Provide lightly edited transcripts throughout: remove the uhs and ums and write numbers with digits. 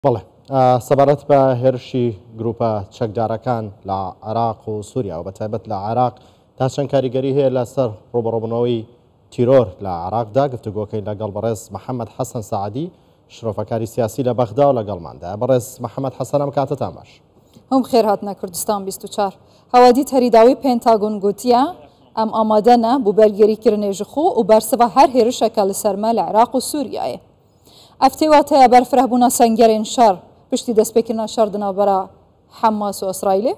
بەڵێ سەبارەت بە هێرشی گروپە چەکدارەکان لە عێراق و سووریا و بەتایبەت لە عێراق تا چەند کاریگەری هەیە لەسەر ڕوبەڕۆبوونەوەی تیرۆر لە عێراقدا گفتوگۆکەی لەگەڵ بەڕێز محەممەد حەسەن سەعەدی شرۆفەکاری سیاسی لە بەغدا و لەگەڵماندا. بەڕێز محەممەد حەسەن ئەم کاتتان باش. هەم خێر هاتنە کوردستان 24 هەوادی هەریداوی پێنتاگۆن گوتیە ئەم ئامادەنە بۆ بەرگێریکردنێژە خۆ و بەرسەوە هەر هێرشێکە لە سەرمە لە عێراق و سووریایە. ئەفتەیواتەیە بەرفرەبوونا سەنگەرێن شەڕ پشتی دەستپێکردنا شەڕ دنابەرە حەماس و ئەسرائیلێ.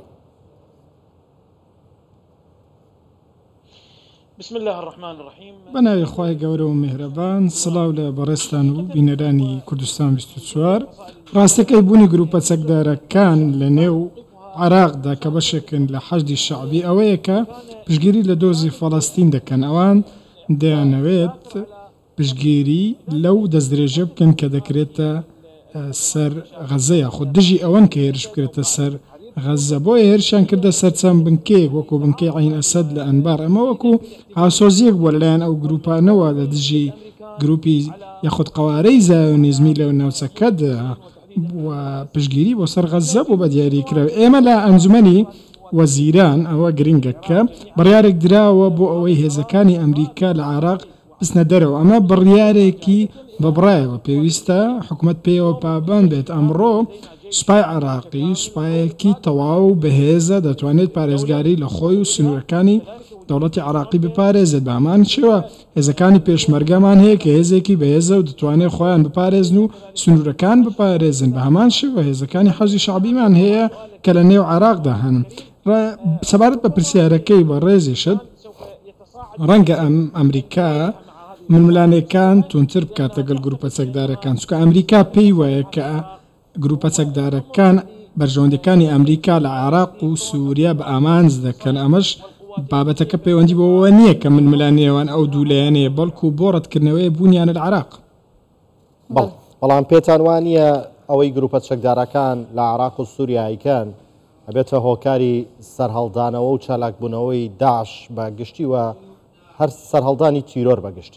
بسم الله الرحمن الرحیم. بەناوی خوای گەورە و میهرەبان، سڵاو لە بەڕێستان و بینەرانی کوردستان 24. ڕاستەکەی بوونی گروپە چەکدارەکان لە نێو عێراقدا کە بەشێکن لە حەشدی شەعبی ئەوەیە کە پشگیری لە دۆزی فەڵەستین دەکەن. ئەوان دەیانەوێت پشگیری لەو دەستدرێژە بکەن کە دەکرێتە سەر غەزەیە خۆ دژی ئەوەن کە هێرش بکرێتە سەر غەزە. بۆیە هێرشیان کردە سەر چەند بنکەیەک وەکو بنکەی عین ئەسەد لە ئەنبار. ئەمە وەکو هاوسۆزیەک بووە لەلایەن ئەو گروپانەوە لە دژی گروپی یەخود قەوارەی زایۆنیزمی لەو ناوچەکەدا پشگیری بۆ سەر غەزە بوو بە دیاریکراوە. ئێمە لە ئەنجومەنی وەزیران ئەوە گرنگەکە بڕیارێک دراوە بۆ ئەوەی هێزەکانی ئەمریکا لە عێراق بچنە دەرەوە. ئەمە بڕیارێکی بەبڕایەوە پێویستە حکوومەت پێیەوە پابان بێت. ئەمڕۆ سوپای عێراقی سوپایەکی تەواو بەهێزە دەتوانێت پارێزگاری لە خۆی و سنوورەکانی دەوڵەتی عێراقی بپارێزێت. بەمان شێوە هێزەکانی پێشمەرگەمان هەیە کە هێزێکی بەهێزە و دەتوانێت خۆیان بپارێزن و سنوورەکان بپارێزن. بە هەمان شێوە هێزەکانی حەزی شعبیمان هەیە کە لە نێو عێراقدا هەن. سەبارەت بە پرسیارەکەی بە ڕێزیشت ڕەنگە ئەمریکا ململانەکان تونتر بکات لەگەڵ گروپە چەکدارەکان، چونکە ئەمریکا پێی وایە کە گروپە چەکدارەکان بەرژەوەندەکانی ئەمریکا لە عێراق و سووریا بە ئامانج دەکەن. ئەمەش بابەتەکە پەیوەندی بەوە نییە کە ململانەیەوان ئەو دوولایەنەیە بەڵکو بۆ ڕەتکردنەوەی بوونیانە لە عێراق. بەڵام پێتان وانە ئەوەی گروپە چەکدارەکان لە عێراق و سووریایکان ئەبێتە هۆکاری سەرهەڵدانەوە و چالاکبوونەوەی داعش بە گشتی و هەر سەرهەڵدانی تیرۆر بە گشتی؟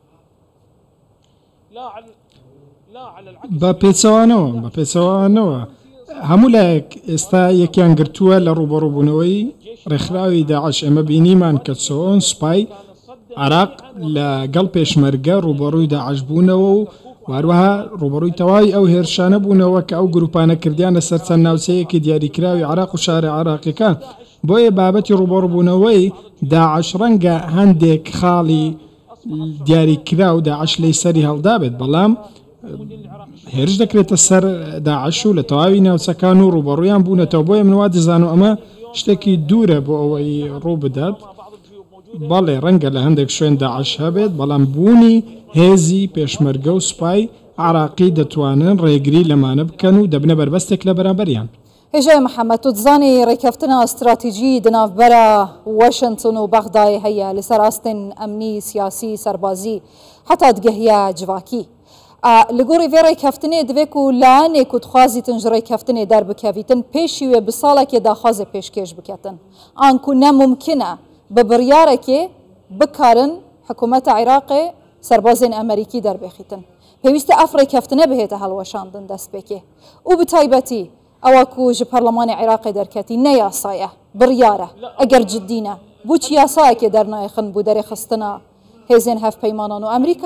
بە پێچەوانەوە هەموو لایەک ئێستا یەکیان گرتووە لە ڕوبەڕووبوونەوەی ڕێکخراوی داعش. ئێمە بینیمان کە چۆن سوپای عێراق لەگەڵ پێشمەرگە ڕوبەڕووی داعش بوونەوە و واروەها ڕوبەڕووی تەواوی ئەو هێرشانە بوونەوە کە ئەو گروپانە کردیان لەسەر چەند ناوچەیەکی دیاریکراوی عێراق و شارە عێراقیەکان. بۆیە بابەتی ڕوبەڕووبوونەوەی داعش ڕەنگە هەندێک خاڵی دیاریکرا و داعش لی سەری هەڵدا بێت، بەڵام هێرش دەکرێتە سەر داعش و لە تەواوی ناوچەکان و ڕوبەڕوویان بوونەتەوە. بۆیە من وا دەزانم ئەمە شتێکی دوورە بۆ ئەوەی ڕوو بدات. بەڵێ ڕەنگە لە هەندێک شوێن داعش هەبێت، بەڵام بوونی هێزی پێشمەرگە و سوپای عێراقی دەتوانن ڕێگری لەمانە بکەن و دەبنە بەربەستێک لە بەرامبەریان. هێژای محەممەد، تو دزانی ڕێککەوتنە ئەستراتیژی دناوبەرە وەشنتن و بەغدای هەیە لەسەر ئاستن ئەمنی سیاسی سەربازی حتا دگەهیا جواکی. لە گۆڕی vê ڕێککەوتنێ divêk û layanê ku dixwazîtin ji rêkeftinê derbikevîtin pêşî wê bi salekê daxwazê pêşkêş biketin an ku nemumkin e bi biryarekê bikarin hikûmeta Iraqê serbazên Emerîkî derbêxîtin. Pêwîst e ev rêkeftine bihête helweşandin destpêkê û bi taybetî ewa ku ji Perlemanê Iraqê derketî ne yasa ye, biryar e. Eger ciddî ne, bû çi yasayekê dernayexin bû derê xistina hêzên hevpeymanan û Emerîka?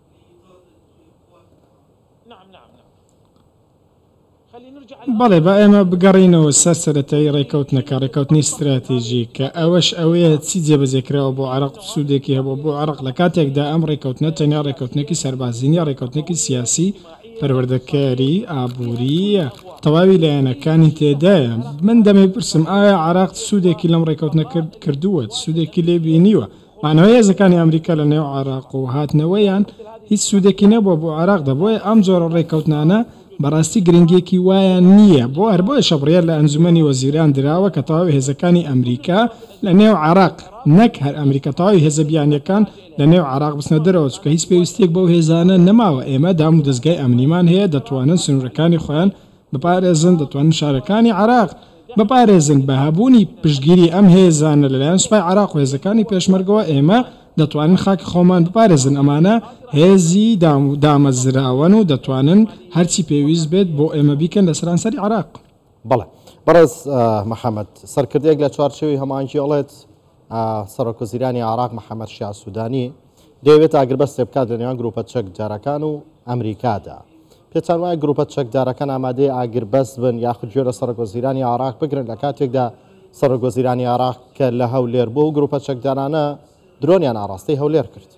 بەڵێ بە ئێمە بگەڕینەوە سەرسەرەتایی ڕێکەوتنەکە ڕێکەوتنی استراتیژی کە ئەوەش ئەوەیە چی جێبەجێکراوە بۆ عێراق و سوودێکی هەبوو بۆ عێراق لە کاتێکدا ئەم ڕێکەوتنە تەنیا ڕێکەوتنێکی سەربازینی ڕێکەوتنێکی سیاسی پەروەردەکاری ئابووری تەواوی لایەنەکانی تێدایە. من دەمێ پرسم ئایا عێراق سوودێکی لەم ڕێکەوتنە کردووە، سوودێکی لێ بینیوە؟ مانەوەی هێزەکانی ئەمریکا لە نێو عێراق و هاتنەوەیان هیچ سوودێکی نەبووە بۆ عێراقدا. بۆیە ئەم جۆرە ڕێکەوتنانە بەڕاستی گرنگێکی وایە نییە. بۆ هەر بۆیە شەبڕیار لە ئەنجومەنی وەزیران دراوە کە تەواوی هێزەکانی ئەمریکا لە نێو عێراق نەک هەر ئەمریکا تەواوی هێزە بیانیەکان لە نێو عێراق بچنە دەرەوە، چونکە هیچ پێویستێک بەو هێزانە نەماوە. ئێمە دام و دەستگای ئەمنیمان هەیە دەتوانن سنوورەکانی خۆیان بپارێزن، دەتوانن شارەکانی عێراق بپارێزن. بە هەبوونی پشتگیری ئەم هێزانە لەلایەن سوپای عێراق و هێزەکانی پێشمەرگەوە ئێمە دەتوانن خاکی خۆمان بپارێزن ئەمانە هێزی دامەزراون و دەتوانن هەرچی پێویست بێت بۆ ئێمە بیکەن لە سەرانسەری عراق. بەڵێ بەڕێز محەممەد سەرکردێک لە چوارچێوی هەمانگیڵێت سەرۆکوەزیرانی عراق محەممەد شیا سوودانی دەیەوێت ئاگربەستێ بکات لە نێوان گروپە چەکدارەکان و ئەمریکادا. پێچان وایە گروپە چەکدارەکان ئامادەی ئاگربەست بن یاخود گوێرە سەرۆکوەزیرانی عراق بگرن لە کاتێکدا سەرۆکوەزیرانی عراق کە لە هەولێر بۆ و گروپە چەکدارانە درۆنیان ئاڕاستی هەولێر کرد.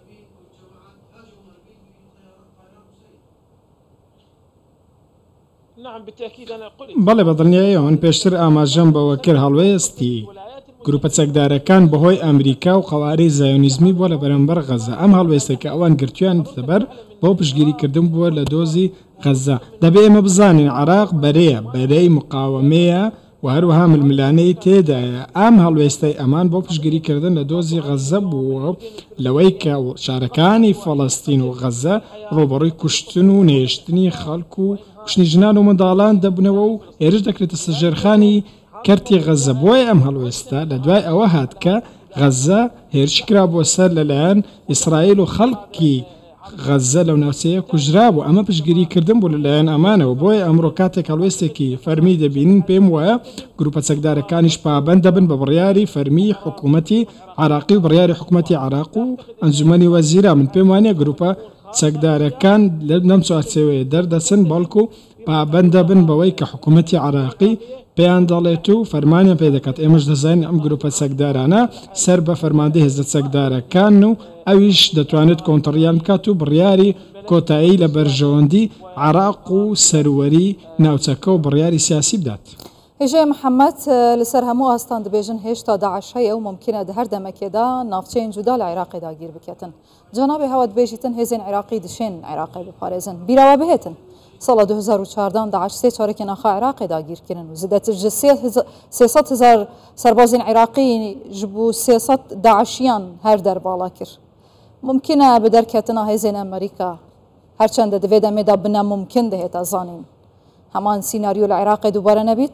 بەڵێ بەدڵنیایە من پێشتر ئاماژەم بەوە کرد هەڵوێستی گروپە چەکدارەکان بەهۆی ئەمریکا و قەوارەی زایۆنیزمی بووە لە بەرامبەر غەزە. ئەم هەڵوێستێکە ئەوان گرتویان دەبەر بۆ پشتگیریکردن بووە لە دۆزی غەزە. دەبێ ئێمە بزانین عراق بەرەی مقاومەیە و هەروەها ململانەی تێدایە. ئەم هەڵوێستەی ئەمان بۆ پشتگیریکردن لە دۆزی غەزە بووە لەوەی کە شارەکانی فەڵەستین و غەزە ڕۆبەڕووی کوشتن و نێشتنی خەڵک و کوشتنی ژنان و منداڵان دەبنەوە و ئێرش دەکرێتە سەرژێرخانی کەرتی غەزە. بۆیە ئەم هەڵوێستە لە دوای ئەوە هات کە غەزە هێرشی کرا بۆ سەر لەلایەن ئیسرائیل و خەڵکی غەزە لەو ناوچەیە کوژرا بوو. ئەمە پشتگیریکردن بوو لەلایەن ئەمانەوە. بۆیە ئەمڕۆ کاتێک هەڵوێستێکی فەرمی دەبینین پێم وایە گروپە چەکدارەکانیش پابەند دەبن بە بڕیاری فەرمی حکوومەتی عراقی و بڕیاری حکوومەتی عراق و ئەنجومەنی وەزیرا. من پێم وانێ گروپە چەکدارەکان لەم چوارچێوەیە دەردەچن بەڵکو پابەند دەبن بەوەی کە حکوومەتی عراقی پێیان دەڵێت و فەرمانیان پێ دەکات. ئێمەش دەزانین ئەم گروپە چەکدارانە سەر بە فەرماندەی هێزە چەکدارەکان و ئەویش دەتوانێت کۆنتڕیان بکات و بڕیاری کۆتایی لە بەرژەوەندی عراق و سەروەری ناوچەکە و بڕیاری سیاسی بدات. هێژێ محەممەد لەسەر هەموو ئاستان دەبێژن هێشتا داعش هەیە و ممکنە هەر دەمەکێدا ناوچەیەن جودا لە عێراقیدا گیر بکێتن. جەنابێ هەوە دەبێژیتن هێزên عێراقی دشێن عێراقی بپارێزن بیراوە بهێتن. ساڵە 2014 داعش سێ چارێکی ناخا عێراقیدا گیرکردن و زیاتر ji 300,000 سەربازên عێراقی ji bo 300 داعشیان هەر دەرباڵا کرد. ممکنە bi derketina hêzên Amerîka herçende divê demê de bine mumkin dihêta zanîn. Heman sînaryo li Iraqê dubare nebît?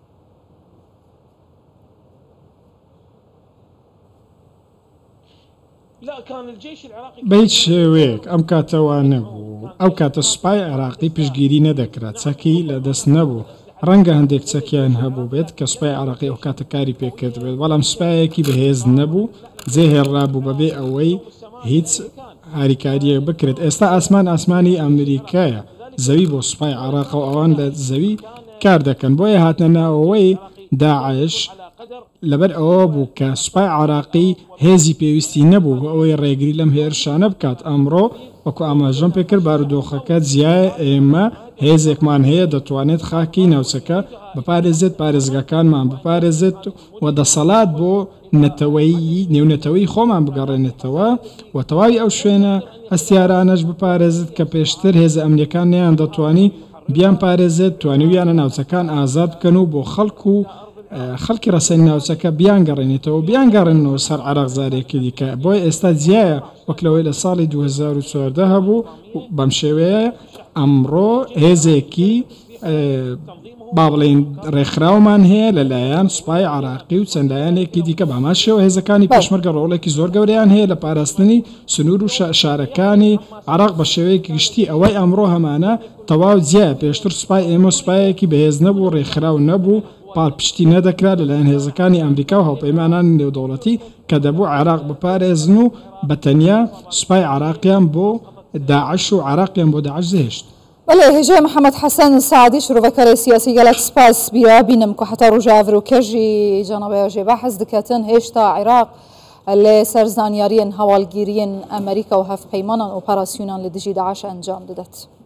بە هیچ شێوەیەک ئەم کاتەوە نەبوو. ئەو کاتە سوپای عێراقی پشتگیری نەدەکرات، چەکی لەدەست نەبوو. ڕەنگە هەندێک چەکیان هەبوو بێت کە سوپای عێراقی ئەو کاتە کاری پێکرد بێت، بەڵام سوپایەکی بەهێز نەبوو، جێهێڕابوو بەبێ ئەوەی هیچ هاریکاریەک بکرێت. ئێستا ئاسمانی ئەمریکایە، زەوی بۆ سوپای عێراق و ئەوان لە زەوی کار دەکەن. بۆیە هاتنە ناوەوەی داعش لەبەر ئەوە بوو کە سوپای عراقی هێزی پێویستی نەبوو بۆ ئەوەی ڕێگری لەم هێرشانە بکات. ئەمڕۆ وەکو ئاماژەم پێکرد بارودۆخەکە جیایە ئێمە هێزێکمان هەیە دەتوانێت خاکی ناوچەکە بپارێزێت، پارێزگاکانمان بپارێزێت و دەسەڵات بۆ نێونەتەوەی خۆمان بگەڕێنێتەوە و تەواوی ئەو شوێنە هەستیارانەش بپارێزێت کە پێشتر هێز ئەمریکان نیان دەتوانی بیان پارێزێت، توانیویانە ناوچەکان ئازاد بکەن و بۆ خەڵکی ڕەسەنی ناوچەکە بیان گەڕێنێتەوە، بیان گەڕێنەوە سەر عێراق زارێکی دیکە. بۆی ئێستا جیایە وەکلەوەی لە ساڵی 2014 هەبوو بەم شێوەیە ئەمڕۆ هێزێکی با بڵێن ڕێکخراومان هەیە لەلایەن سوپای عراقی و چەند لایەنێکی دیکە بەماشەوە هێزەکانی پێشمەرگە ڕۆڵێکی زۆر گەورەیان هەیە لە پاراستنی سنوور و شارەکانی عراق بە شێوەیەکی گشتی. ئەوەی ئەمڕۆ هەمانە تەواو جیایە. پێشتر سوپای ئێمە سوپایەکی بەهێز نەبوو، ڕێکخراو نەبوو، پاڵپشتی نەدەکرا لەلایەن هێزەکانی ئەمریکا و هاوپەیمانان نێودەوڵەتی کە دەبوو عێراق بپارێزن و بەتەنیا سوپای عراقیان بۆ داعش و عراقیان بۆ داعش زێشت. بەڵێ هێژێ محەممەد حەسەن سعدی شرۆڤەکەری سیاسی گەلک سپاس بیا بینم کە حتا ڕۆژە ئەڤرۆکەژی جەنابێژێ بەحەز دکەتن هێشتا عێراق لێ سەر زانیاریên هەواڵگیریên ئەمریکا و هەفپەیمانان ئۆپەراسیۆنان لە دژی داعش ئەنجام دەدات.